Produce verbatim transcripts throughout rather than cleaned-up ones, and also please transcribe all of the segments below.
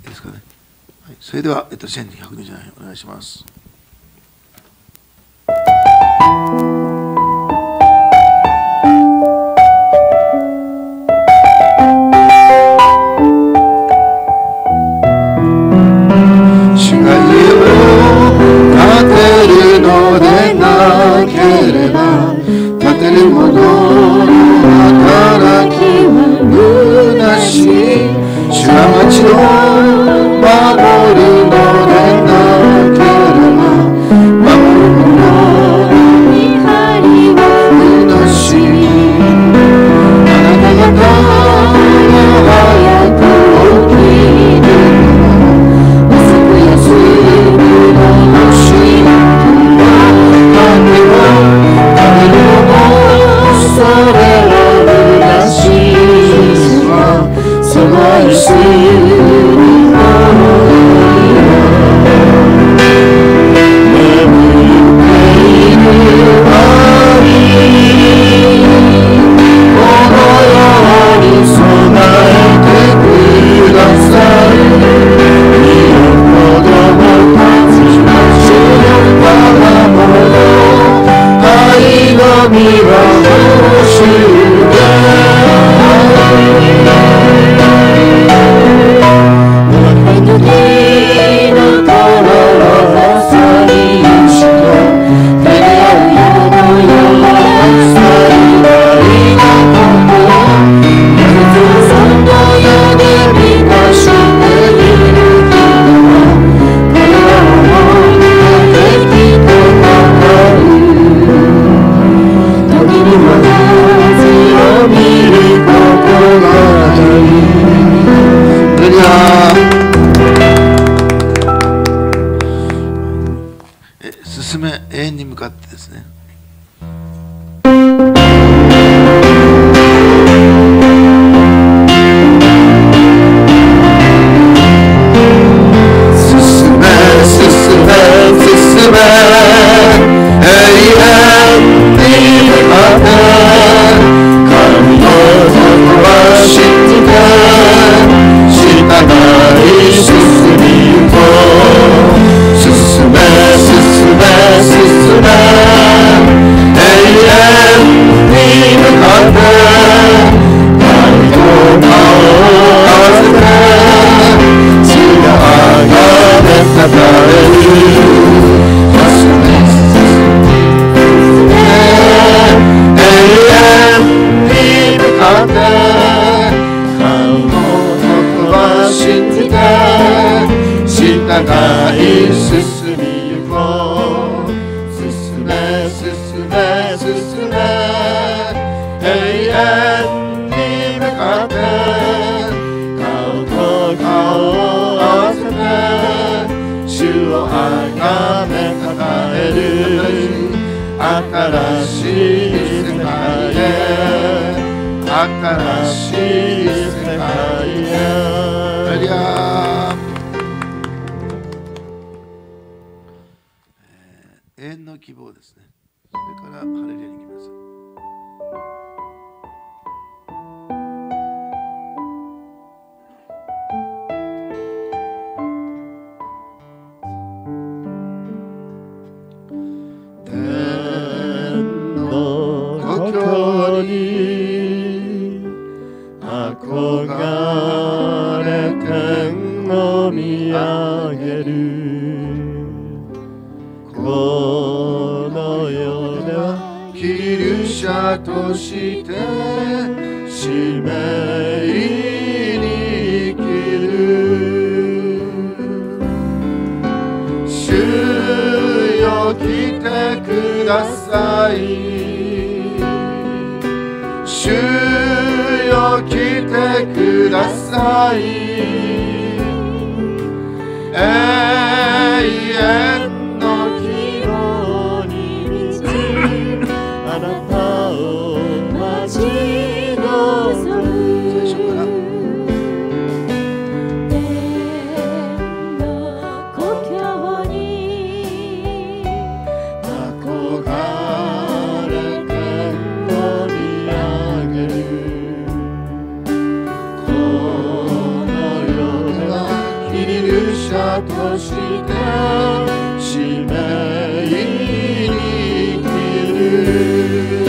ですかね。はい、それでは、えっと、せんにひゃくにじゅうななお願いします。主が家を建てるのでなければ、建てる者の働きは虚しい。主が町を守るのでなければ、守る者の見張りは虚しい。あなた方が早く起きるのは、遅く休むのし種を食べるのもそれは虚しいわ。その愛する者眠っている愛、このように備えてくださる。身を子供たちは主の我が物、愛の実は報酬で進め永遠に向かってですね。進め進め進め永遠に向かって神のことは知って従い進みゆこう。進め進め進め永遠に向かって神と顔を合わせて主があがめたたえる。進め進め永遠に向かって神のことは信じて従い進みゆこう。進め進め進め永遠に向かって顔と顔を合わせて主をあがめたたえる。新しい世界へ新しい世界へ。ハレルヤ。永遠の希望ですね。それからハレルヤに行きます。天の故郷に憧れ天を見上げる。この世ではキリシャとして使命に生きる。主よ来てください。主よ来てください。永遠あなたを待ち望む。最初から天の故郷に憧れ天を見上げる。この世ではキ者として使命に生きる。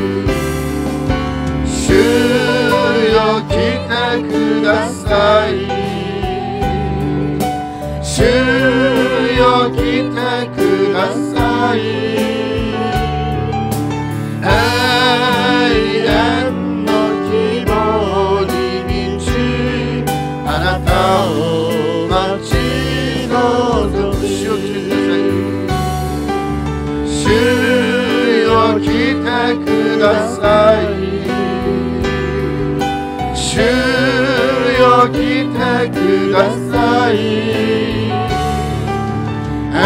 主よ来てください。主よ来てください。永遠の希望に満ち、あなたを待ち望む。主よ来てください。主よ来てください。主よ来てください。永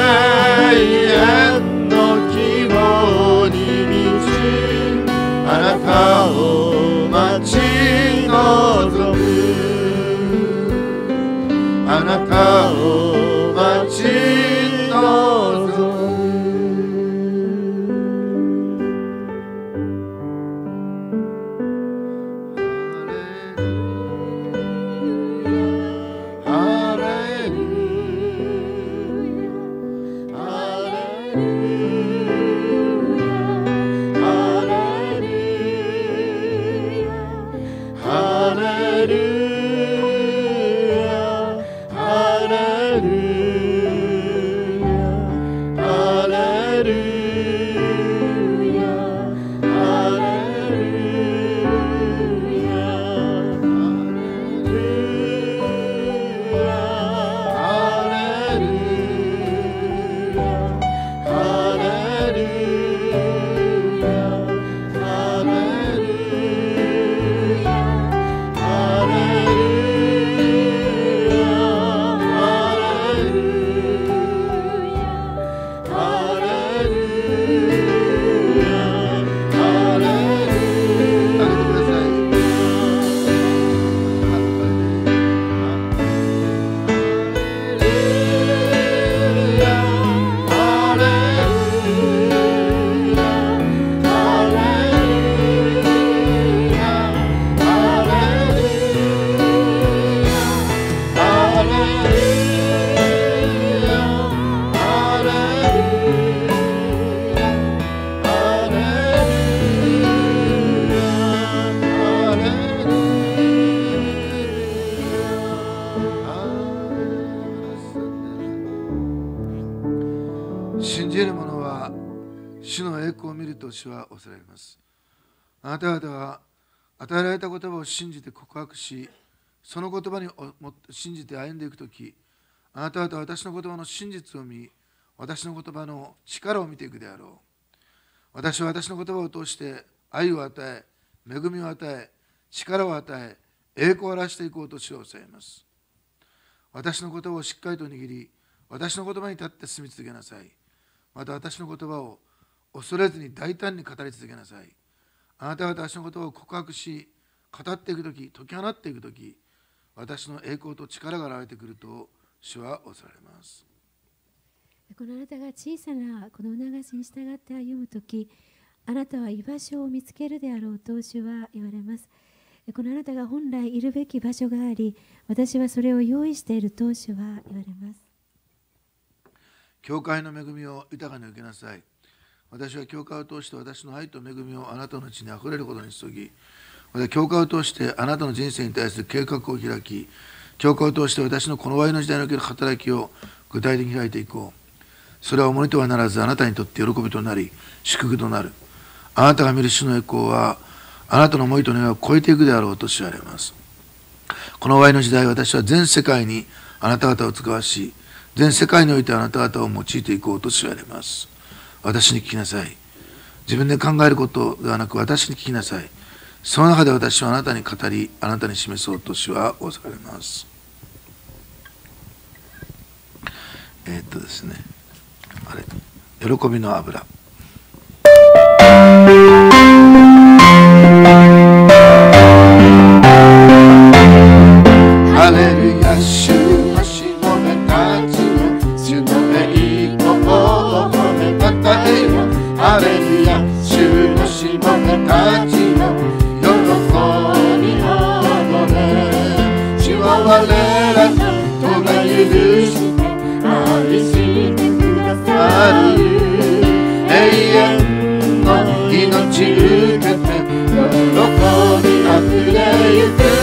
遠の希望に満ち、あなたを待ち望む。あなたを待ち望む。主は恐れます。あなた方は与えられた言葉を信じて告白し、その言葉に信じて歩んでいくとき、あなた方は私の言葉の真実を見、私の言葉の力を見ていくであろう。私は私の言葉を通して愛を与え、恵みを与え、力を与え、栄光を表していこうと主を教えます。私の言葉をしっかりと握り、私の言葉に立って住み続けなさい。また私の言葉を恐れずに大胆に語り続けなさい。あなた方は私の言葉を告白し、語っていくとき、解き放っていくとき、私の栄光と力が現れてくると主は恐れます。 このあなたが小さなこの促しに従って歩むとき、あなたは居場所を見つけるであろうと主は言われます。このあなたが本来いるべき場所があり、私はそれを用意していると主は言われます。 教会の恵みを豊かに受けなさい。私は教会を通して私の愛と恵みをあなたのうちにあふれることに注ぎ、また教会を通してあなたの人生に対する計画を開き、教会を通して私のこの終わりの時代における働きを具体的に開いていこう。それは重荷とはならず、あなたにとって喜びとなり、祝福となる。あなたが見る主の栄光は、あなたの思いと願いを超えていくであろうと知られます。この終わりの時代、私は全世界にあなた方を使わし、全世界においてあなた方を用いていこうと知られます。私に聞きなさい。自分で考えることではなく私に聞きなさい。その中で私はあなたに語り、あなたに示そうと主は仰せられます。えー、っとですね、あれ、喜びの油。ハレルヤ、主のしもべたちよ、主の栄光を褒めたたえよ。ハレルヤ、主のしもべたちよ、喜び踊れ。主は我らの咎して愛してくださる永遠の命受けて喜びあふれゆく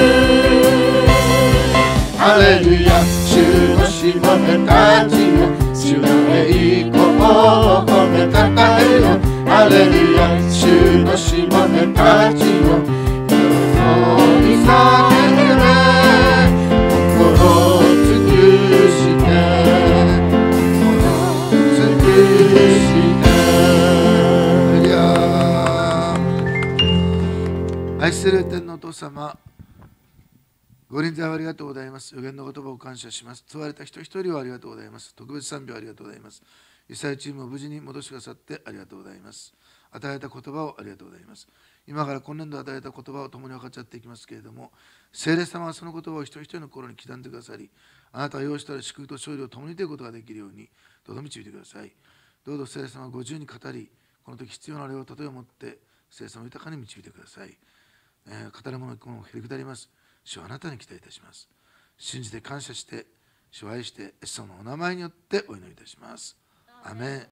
ハレルヤ主のしもべたちよ主の栄光を褒めたたえよハレルヤ主のしもべたちよ喜び叫べ心を尽くして尽くして愛する天のお父様ご臨在をありがとうございます。予言の言葉を感謝します。問われた人一人をありがとうございます。特別賛美をありがとうございます。イスラエルチームを無事に戻してくださってありがとうございます。与えた言葉をありがとうございます。今から今年度与えた言葉を共に分かち合っていきますけれども、聖霊様はその言葉を一人一人の心に刻んでくださり、あなたが用意したら祝福と勝利を共に出ることができるように、どうぞ導いてください。どうぞ聖霊様はご自由に語り、この時必要な霊を例えを持って、聖霊様を豊かに導いてください。えー、語るものにもへりくだります。主はあなたに期待いたします。信じて感謝して、主を愛して、イエス様のお名前によってお祈りいたします。アメン。